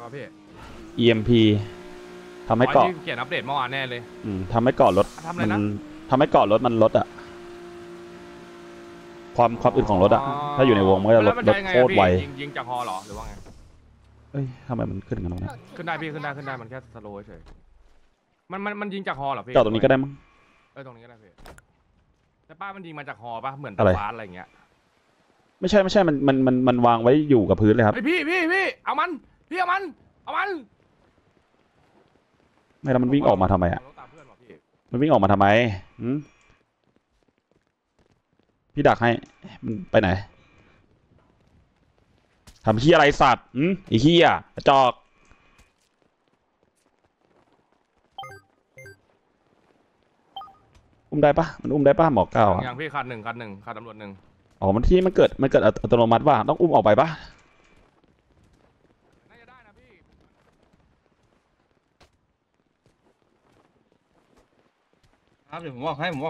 ะพี่ EMP ทำให้เกาะเขียนอัปเดตเมื่อวานแน่เลยทำให้เกาะรถมันทำให้เกาะรถมันลดอะความอึดของรถอะถ้าอยู่ในวงมันก็จะลดโคตรไวยิงจากฮอหรอหรือว่าไงเอ้ยทำไมมันขึ้นกันตรงนั้นขึ้นได้พี่ขึ้นได้มันแค่สโลว์เฉยมันยิงจากฮอเหรอพี่จอดตรงนี้ก็ได้มั้งตรงนี้ก็ได้พี่แต่ป้ามันยิงมาจากฮอป่ะเหมือนตะฟ้าอะไรเงี้ยไม่ใช่มันวางไว้อยู่กับพื้นเลยครับพี่เอามันไม่แล้วมันวิ่งออกมาทำไมอะมันวิ่งออกมาทำไมพี่ดักให้มันไปไหนทำขี้อะไรสัตว์ไอ้ขี้อ่ะจอกอุ้มได้ปะมันอุ้มได้ปะหมอกเก้าอย่างพี่คันหนึ่งคันตำรวจหนึ่งอ๋อมันที่มันเกิดอัตโนมัติว่าต้องอุ้มออกไปปะน่าจะได้นะพี่ครับเดี๋ยวผมบอกให้ไม่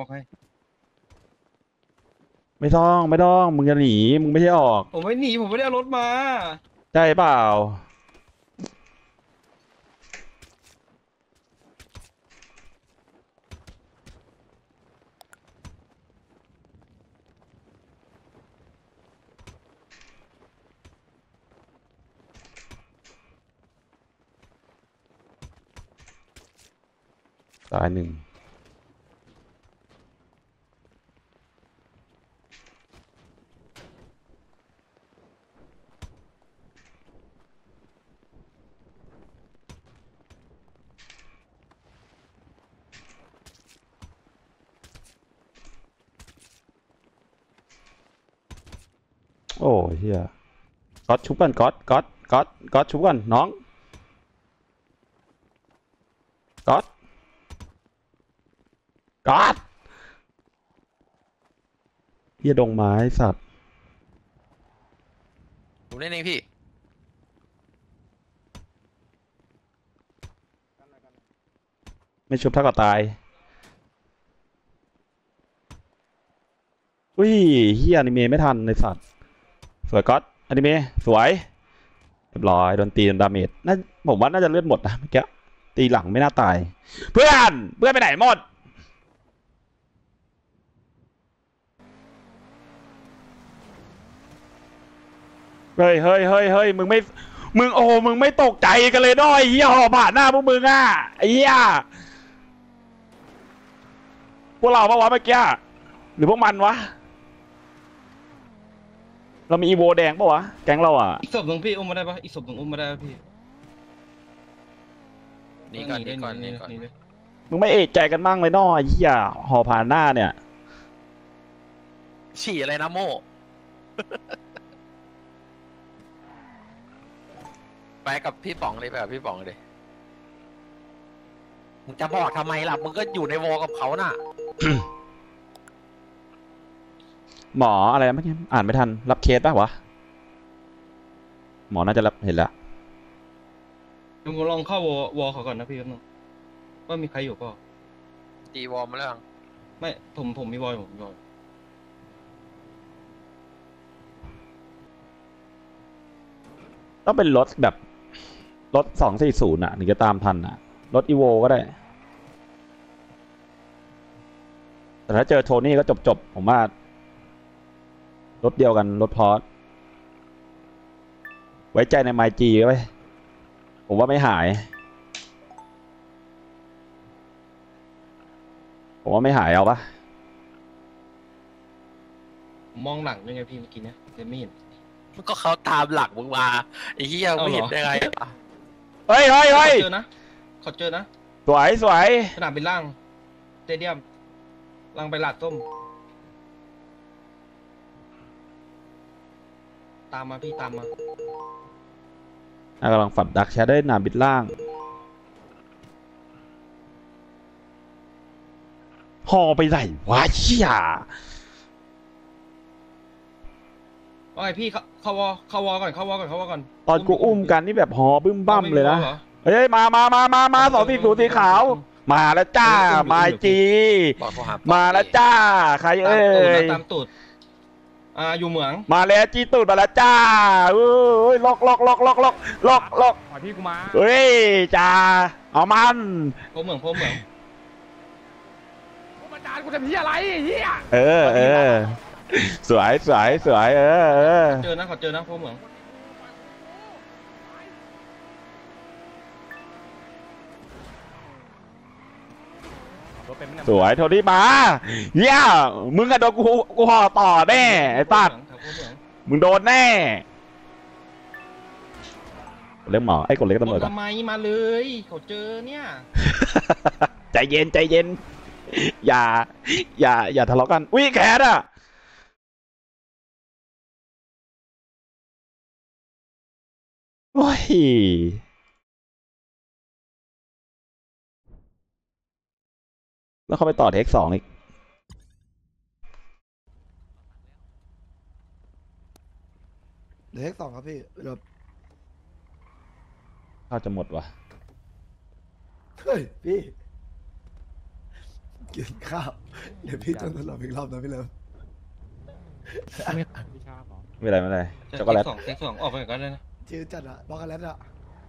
ต้องมึงจะหนีมึงไม่ใช่ออกผมไม่หนีผมไม่ได้เอารถมาใช่เปล่าตายหนึ่งโอ้เฮียก๊อตชุบกันก๊อตชุบกันน้องก๊อตเฮียดงไม้สัตว์ผมเล่นเองพี่ไม่ชุบเท่ากับตายอุ้ยเฮียอนิเมะไม่ทันในสัตว์สวยก๊อตอนิเมะสวยเรียบร้อยโดนตีโดนดาเมจน่าผมว่าน่าจะเลือดหมดนะเมื่อกี้ตีหลังไม่น่าตายเพื่อนไปไหนหมดเฮ้ยมึงไม่ตกใจกันเลยน้อยเฮียห่อผ่านหน้าพวกมึงอ่ะไอ้เฮียพวกเราปะวะเมื่อกี้หรือพวกมันวะเรามีอีโวแดงปะวะแก๊งเราอ่ะอีกศพหนึ่งพี่อุ้มมาได้ปะอีกศพหนึ่งอุ้มมาได้พี่นี่ก่อนมึงไม่เอะใจกันมั่งเลยน้อยเฮียห่อผ่านหน้าเนี่ยฉี่อะไรนะโม่ไปกับพี่ป๋องเลยมึงจะบอกทำไมล่ะมึงก็อยู่ในวอลกับเขาน่ะหมออะไรเมื่อกี้อ่านไม่ทันรับเคสป่ะวะหมอน่าจะรับเห็นแล้วผมลองเข้าวอเขาก่อนนะพี่น้องว่ามีใครอยู่ป่ะตีวอลมาแล้วไม่ผมมีวอลต้องเป็นรถแบบรถ240อ่ะถึงจะตามทันอ่ะรถอีโวก็ได้แต่ถ้าเจอโทนี่ก็จบผมว่ารถเดียวกันรถพอร์ตไว้ใจในไมจีไว้ผมว่าไม่หายเอาปะมองหลังยังไงพี่เมื่อกี้เนี่ยจะไม่เห็นมันก็เขาตามหลักมึงมาไอ้เหี้ยไม่เห็นได้ไงเฮ้ยเจอนะขอเจอนะสวยสนามบินล่างสเตเดียมล่างไปลาดส้มตามมาพี่ตามมากำลังฝัดดักแชทได้หนาบิดล่างหอไปไหนวะเชี่ยว่าไงพี่เข้าวอก่อนตอนกูอุ้มกันนี่แบบหอบึ้มบั้มเลยนะเฮ้ยมา240สีขาวมาแล้วจ้ามาจีมาแล้วจ้าใครเอ้ยตามตูดอยู่เหมืองมาแล้วจีตูดมาแล้วจ้าล็อกล่อยพี่กูมาเฮ้ยจ่าเอามันโพเหมืองโพเหมืองกูมาจานกูจะพี่อะไรไอ้เหี้ยเออสวยสวยสวยเออเจอนะขอเจอนะโพเหมืองรถเป็นไหมเนี่ยสวยโทนี่มาเฮียมึงอะโดนกูห่อต่อแน่ไอ้ตัดแถวโพเหมืองมึงโดนแน่เรียกหมอไอ้กดเล็กตำรวจทำไมมาเลยเขาเจอเนี่ยใจเย็นใจเย็น อย่าทะเลาะกันอุ้ยแคทอะโอ้ยแล้วเขาไปต่อเทค 2อีกเล็กสองครับพี่แบบข้าวจะหมดวะเฮ้ยพี่กินข้าวเดี๋ยวพี่ต้องทดลองอีกรอบนะพี่เลิฟพี่ชาบเหรอไม่เป็นไรช็อกโกแลตเทคสองออกไปก่อนเลยนะชื่อจัดอะบอกกันแล้วอะ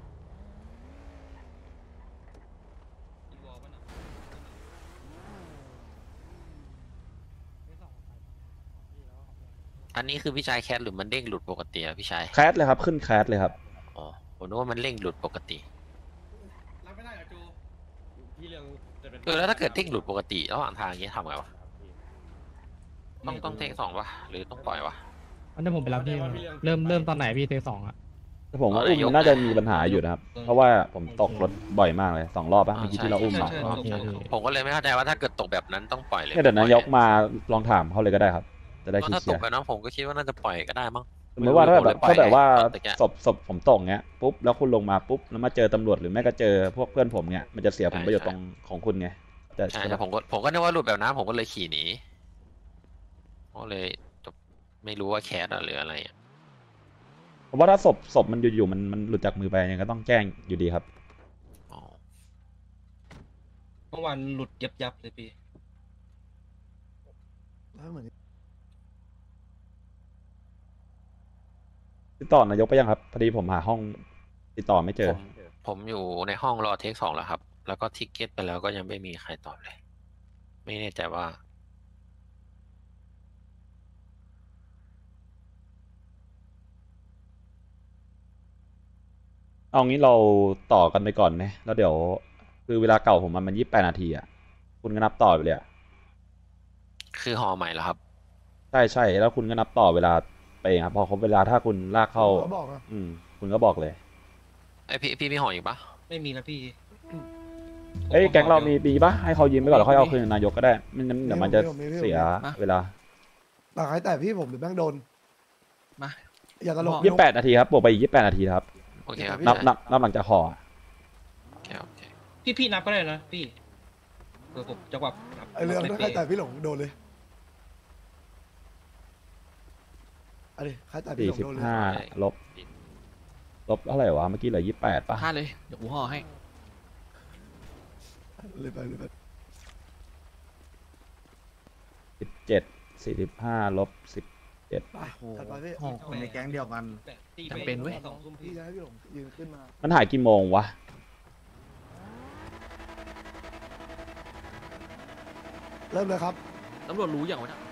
อันนี้คือพี่ชายแคทหรือมันเด้งหลุดปกติอะพี่ชายแคทเลยครับขึ้นแคทเลยครับอ๋อผมนึกว่ามันเร่งหลุดปกติรับไม่ได้เหรอจูพี่เรื่องจะเป็นแล้วถ้าเกิดเด้งหลุดปกติระหว่างทางอย่างเงี้ยทำไงวะต้องเทค2วะหรือต้องปล่อยวะอันนี้ผมไปรับพี่มาเริ่มตอนไหนพี่เทคสองอะแต่ผมว่าอุ้มมันน่าจะมีปัญหาอยู่นะครับ เพราะว่าผมตกรถบ่อยมากเลย2 รอบป่ะเมื่อกี้ที่เราอุ้มมาใช่โอเคพี่ผมก็เลยไม่เข้าใจว่าถ้าเกิดตกแบบนั้นต้องปล่อยเลยเนี่ยเดี๋ยวนายกมาลองถามเขาเลยก็ได้ครับ จะได้เพราะคิดถ้าเชีตยกร์แบบนั้นผมก็คิดว่าน่าจะปล่อยก็ได้มั้งสมมติว่าถ้าแบบผมเลยปล่อยถ้าแบบว่าตอนตะกี้ศพผมตกเงี้ยปุ๊บแล้วคุณลงมาปุ๊บแล้วมาเจอตำรวจหรือแม่ก็เจอพวกเพื่อนผมเงี้ยมันจะเสียผลประโยชน์ตรงของคุณไงแต่ใช่แต่ผมก็นึกว่าหลุดแบบนั้นผมก็เลยขี่หนีก็เลยจบไม่รู้ว่าแคสหรืออะไรอะผมว่าถ้าศพมันอยู่ๆมันหลุดจากมือไปยังก็ต้องแจ้งอยู่ดีครับอ๋อเมื่อวานหลุดยับเลยพี่แล้วเหมือนติดต่อนายกไปยังครับพอดีผมหาห้องติดต่อไม่เจอผมอยู่ในห้องรอเทค2แล้วครับ แล้วก็ทิกเก็ตไปแล้วก็ยังไม่มีใครตอบเลย ไม่แน่ใจว่าเอางี้เราต่อกันไปก่อนไหมแล้วเดี๋ยวคือเวลาเก่าผมมัน28 นาทีอ่ะคุณก็นับต่อไปเลยอะคือห่อใหม่แล้วครับใช่แล้วคุณก็นับต่อเวลาไปเองครับพอครบเวลาถ้าคุณลากเข้าเขาบอกนะคุณก็บอกเลยไอพี่มีห่ออีกปะไม่มีแล้วพี่เอ้ยแก๊งเรามีปะให้เขายืมไปก่อนแล้วค่อยเอาคืนนายกก็ได้ไม่งั้นเดี๋ยวมันจะเสียเวลาต่างใครแต่พี่ผมหรือแม่งโดนมาอย่าตลก 28 นาทีครับบวกไปอีก28 นาทีครับโอเคครับนับพี่นับหลังจากห่อโอเคโอเคพี่นับก็ได้นะพี่ผมจังหวะนับไอเรื่องนั้นใครแต่พี่หลงโดนเลยอันนี้ใครแต่พี่หลงโดนเลย 45ลบเท่าไหร่วะเมื่อกี้เหลือ28ป่ะห้าเลย เดี๋ยวกูห่อให้เลยไปเลยไป 17 45ลบ10 ไปถัดไปพี่คนในแก๊งเดียวกัน จำเป็นเว้ยสองทุ่มพี่พี่จะให้พี่หลงยืนขึ้นมามันหายกี่โมงวะเริ่มเลยครับตำรวจรู้อย่างวะเนี่ย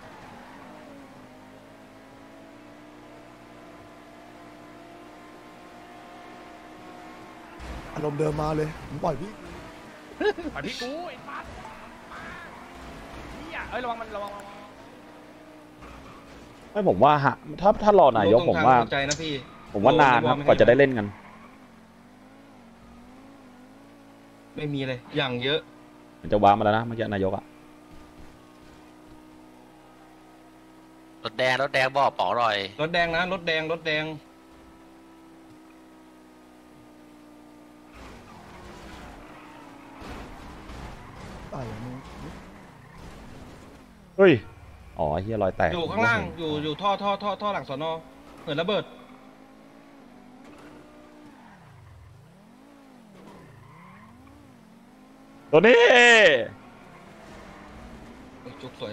อารมณ์เดิมมาเลยผมปล่อยพี่ปล่อยพี่กูไอ้ปัดมาเหี้ยเอ้ยระวังมันระวังไม่ผมว่าถ้ารอนายกผมว่าตรงใจนะพี่ผมว่านานครับกว่าจะได้เล่นกันไม่มีเลยอย่างเยอะมันจะว้ามาแล้วนะเมื่อกี้นายกอะรถแดงบอกป๋อรอยรถแดงนะรถแดงตายแล้วมึงเฮ้ยอ๋อเฮียรอยแตกอยู่ข้างล่างอยู่ท่อหลังสอนอเหินระเบิดตัวนี้จุกสวย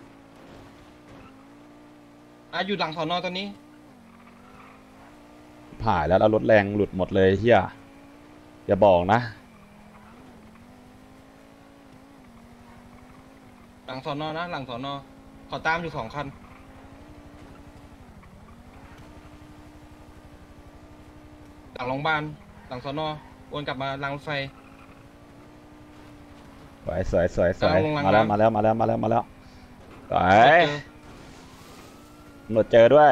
อยู่หลังสอนอตอนนี้หายแล้วรถแรงหลุดหมดเลยเฮียอย่าบอกนะหลังสอนอนะหลังสอนอขอตามอยู่2 คันหลังโรงพยาบาลหลังสอนอวนกลับมารางรถไฟสวยมาแล้วสวยตำรวจเจอด้วย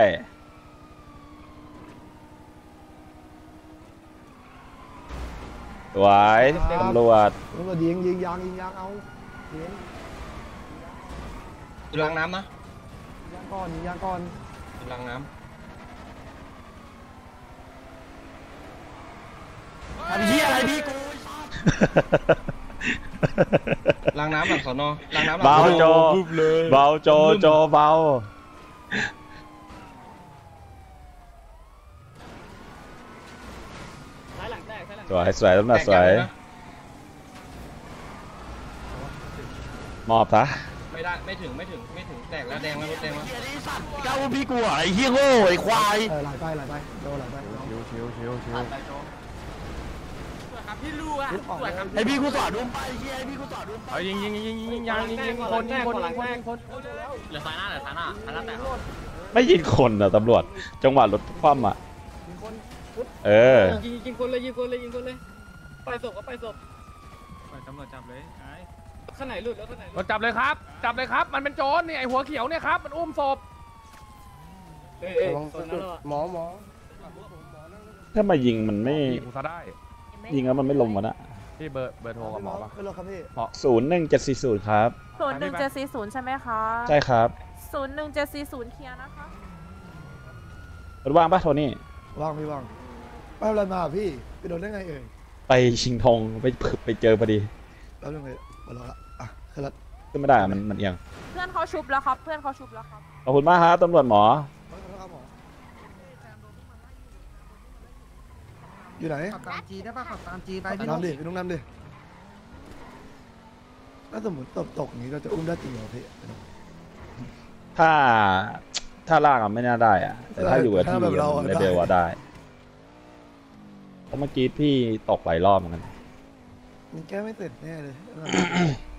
สวยตำรวจตำรวจยิงยางเอายิงอยู่รางน้ำนะยางก่อนอยู่รางน้ำทำเหี้ยอะไรพี่กูรางน้ำหลังสอนอรางน้ำหลังเบาสอนอโจเบาโจเบาซ้ายหลังแตกซ้ายหลังสวยตำรวจสวยมอบซะไม่ได้ไม่ถึงแตกแล้วแดงแล้วรถแดงแล้วก้าวพี่กูไอ้เหี้ยโง่ไอ้ควายหลายไปโดนหลายไปไอ้พี่กูสอนดูไปเหี้ยไอ้พี่กูสอนดูไปเอ้ยยิงยางยิงคนเหลือซ้ายหน้าแตกไม่ยิงคนอ่ะตำรวจจังหวะรถคว่ำอ่ะเออยิงคนเลยไปศพก็ไปศพตำรวจจับเลยข้างไหนหลุดแล้วข้างไหนรถจับเลยครับมันเป็นโจรนี่ไอหัวเขียวเนี่ยครับมันอุ้มศพหมอถ้ามายิงมันไม่ยิงซะได้ยิงแล้วมันไม่ลงวะนะพี่เบอร์โทรกับหมอปะขึ้นรถครับพี่ 01740ครับ 01740ใช่ไหมคะใช่ครับ 01740เคลียร์นะคะรถว่างปะโทนี่ว่างพี่ว่างไปอะไรมาพี่ไปโดนได้ไงเอ่ยไปชิงทองไปเจอพอดีแล้วเรื่องเลยมารอละอ่ะขึ้นรถขึ้นไม่ได้อะมันเอียงเพื่อนเขาชุบแล้วครับขอบคุณมากครับตำรวจหมออยู่ไหนขับตามจีได้ป่ะขับตามจีไปไปน้ำดิไปน้ำดิถ้าสมมติตกอย่างนี้เราจะอุ้มได้จริงเหรอพี่ถ้าลากอะไม่น่าได้อะแต่ถ้าอยู่กับที่เลเวลว่าได้เพราะเมื่อกี้พี่ตกหลายรอบเหมือนกันมันแก้ไม่เสร็จแน่เลย